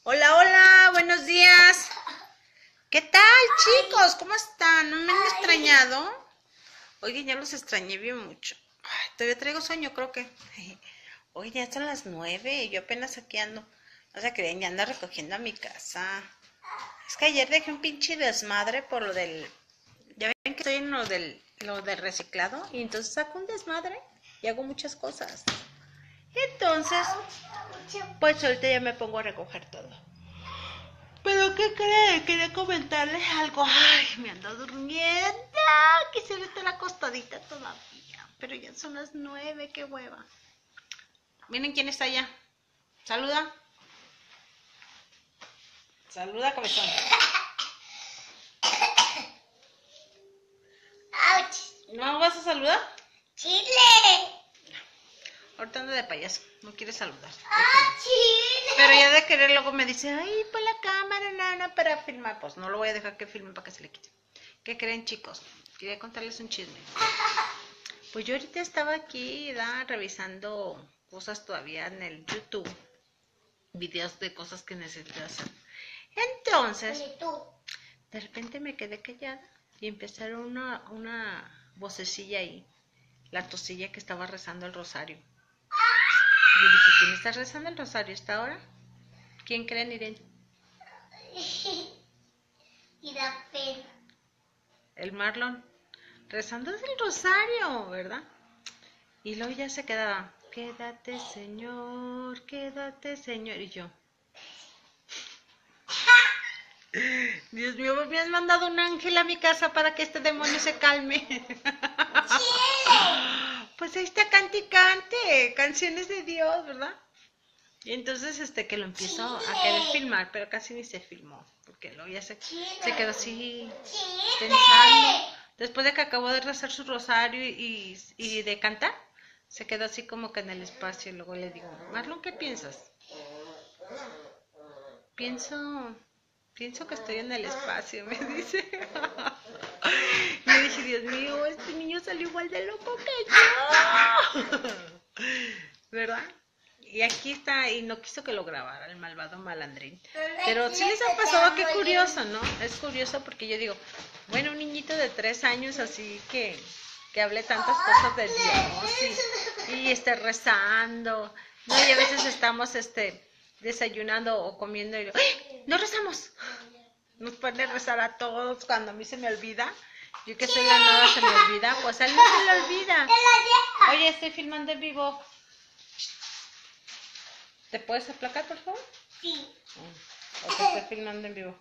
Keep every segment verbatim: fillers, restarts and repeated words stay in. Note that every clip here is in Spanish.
Hola, hola, buenos días. ¿Qué tal, chicos? ¿Cómo están? ¿No me han extrañado? Oigan, ya los extrañé bien mucho. Ay, todavía traigo sueño, creo que. Oye, ya son las nueve y yo apenas aquí ando. No se creen, ya ando recogiendo a mi casa. Es que ayer dejé un pinche desmadre por lo del... Ya ven que estoy en lo del, lo del reciclado y entonces saco un desmadre y hago muchas cosas. Entonces, pues ahorita ya me pongo a recoger todo. ¿Pero qué cree? Quería comentarles algo. Ay, me ando durmiendo. Quisiera estar acostadita todavía. Pero ya son las nueve, qué hueva. Miren quién está allá. Saluda. Saluda, cabezón. ¿No vas a saludar? ¡Chile! Ahorita anda de payaso. No quiere saludar. ¡Ah, Chile! Pero ya de querer luego me dice, ay, pon la cámara, nana, para filmar. Pues no lo voy a dejar que filme para que se le quite. ¿Qué creen, chicos? Quería contarles un chisme. Pues yo ahorita estaba aquí, ¿da? Revisando cosas todavía en el YouTube. Videos de cosas que necesito hacer. Entonces, de repente me quedé callada y empezaron una, una vocecilla ahí. La tosilla que estaba rezando el rosario. Y yo dije, ¿quién está rezando el rosario esta hora? ¿Quién creen, Irene? Y da pena. El Marlon. Rezando el rosario, ¿verdad? Y luego ya se quedaba, quédate, Señor, quédate, Señor. Y yo, Dios mío, me has mandado un ángel a mi casa para que este demonio se calme. Pues ahí está cante y cante, canciones de Dios, ¿verdad? Y entonces este que lo empiezo a querer filmar, pero casi ni se filmó, porque luego ya se, se quedó así pensando. Después de que acabó de rezar su rosario y, y de cantar, se quedó así como que en el espacio. Y luego le digo, Marlon, ¿qué piensas? Pienso, pienso que estoy en el espacio, me dice. Y yo dije, Dios mío, este niño salió igual de loco que yo. ¿Verdad? Y aquí está, y no quiso que lo grabara el malvado malandrín. Pero sí les ha pasado, qué curioso, ¿no? Es curioso porque yo digo, bueno, un niñito de tres años así que, que hable tantas cosas de Dios y, y esté rezando, ¿no? Y a veces estamos este, desayunando o comiendo y digo, ¡ay! ¡No rezamos! Nos pone a rezar a todos cuando a mí se me olvida. Yo que soy la nueva se me olvida, pues a él no se le olvida. Oye, estoy filmando en vivo. ¿Te puedes aplacar, por favor? Sí. O te estoy filmando en vivo.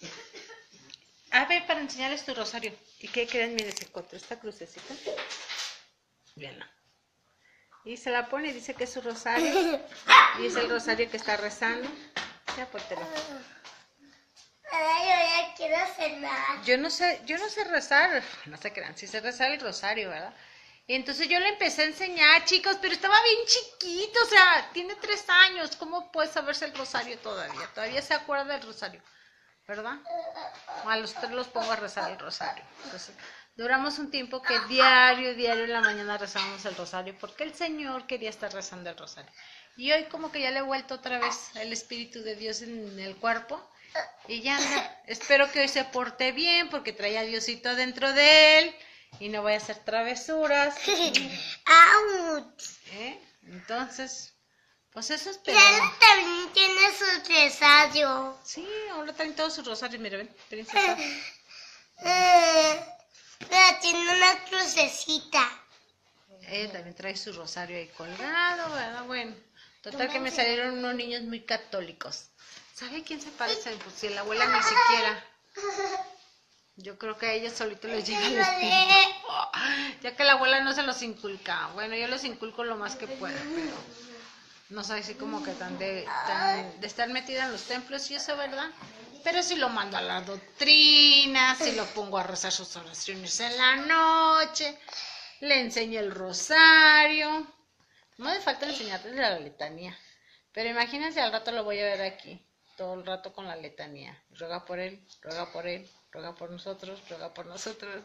A ver, para enseñarles tu rosario. ¿Y qué creen? Miren, se encontró esta crucecita. Véanla. Y se la pone y dice que es su rosario. Y es el rosario que está rezando. Ya, póntelo. Ahora yo ya quiero cenar. Yo no sé, yo no sé rezar. No se crean, sí sé rezar el rosario, ¿verdad? Y entonces yo le empecé a enseñar, chicos, pero estaba bien chiquito, o sea, tiene tres años, ¿cómo puede saberse el rosario todavía? Todavía se acuerda del rosario, ¿verdad? A los tres los pongo a rezar el rosario. Entonces, duramos un tiempo que diario, diario en la mañana rezábamos el rosario, porque el Señor quería estar rezando el rosario. Y hoy como que ya le he vuelto otra vez el Espíritu de Dios en el cuerpo, y ya anda. Espero que hoy se porte bien, porque trae a Diosito dentro de él, y no voy a hacer travesuras. ¡Auch! ¿Eh? Entonces, pues eso es Y pero... él también tiene su rosario. Sí, ahora traen todos sus rosarios, mira, ven, princesa. Eh, pero tiene una crucecita. Ella también trae su rosario ahí colgado, ¿verdad? Bueno, total que me salieron unos niños muy católicos. ¿Sabe quién se parece? Pues si la abuela ni siquiera. Yo creo que a ellos solitos les llega el espíritu. Ya que la abuela no se los inculca. Bueno, yo los inculco lo más que pueda, pero no soy así como que tan de, tan de estar metida en los templos y eso, ¿verdad? Pero si lo mando a la doctrina, si lo pongo a rezar sus oraciones en la noche, le enseño el rosario. No me falta enseñarles la letanía. Pero imagínense, al rato lo voy a ver aquí, todo el rato con la letanía. Ruega por él, ruega por él, ruega por nosotros, ruega por nosotros.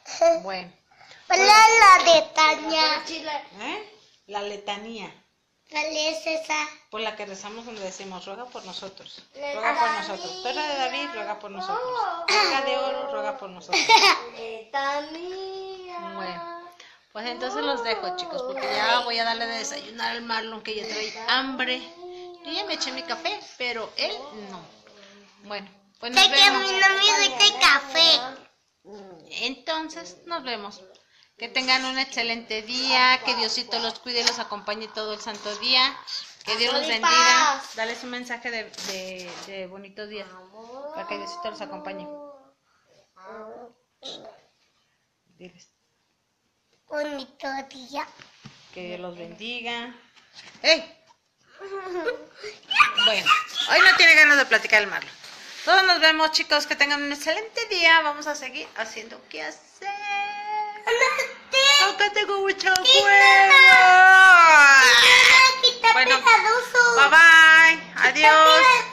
Bueno. Hola, la letanía. ¿Eh? La letanía. ¿Cuál es esa? Por la que rezamos donde decimos, ruega por nosotros, ruega por nosotros. Torre de David, ruega por nosotros. Ruega de oro, ruega por nosotros. Bueno, pues entonces los dejo, chicos, porque ya voy a darle de desayunar al Marlon, que ya trae hambre. Yo ya me eché mi café, pero él no. Bueno, pues nos Sé que a vemos. mí no me gusta el café. Entonces, nos vemos. Que tengan un excelente día, que Diosito los cuide y los acompañe todo el santo día. Que Dios los bendiga. Dales un mensaje de, de, de bonito día para que Diosito los acompañe. Diles Bonito día. que Dios los bendiga. ¡Ey! Bueno, hoy no tiene ganas de platicar el Marlon. Todos nos vemos, chicos. Que tengan un excelente día. Vamos a seguir haciendo qué hacer. Acá tengo mucho fuego. Bueno, bye bye. Adiós.